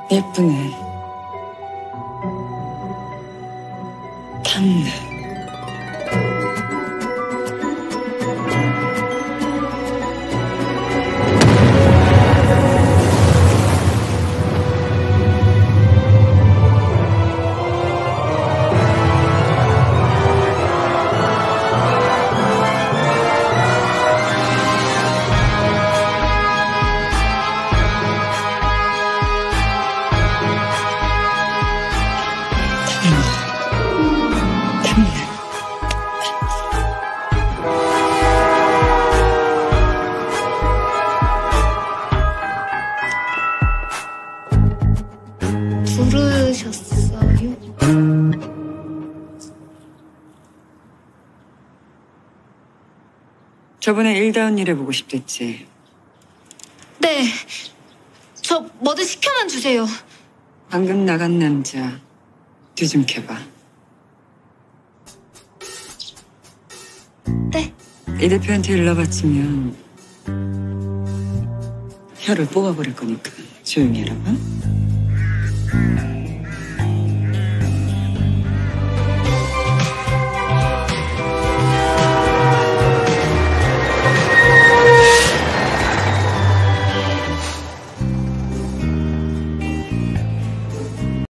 예쁘네. 탐내. 부르셨어요? 저번에 일다운 일 해보고 싶댔지. 네. 저 뭐든 시켜만 주세요. 방금 나간 남자 뒤 좀 캐봐. 네. 이 대표한테 연락 왔으면 혀를 뽑아버릴 거니까 조용히 해라. 응?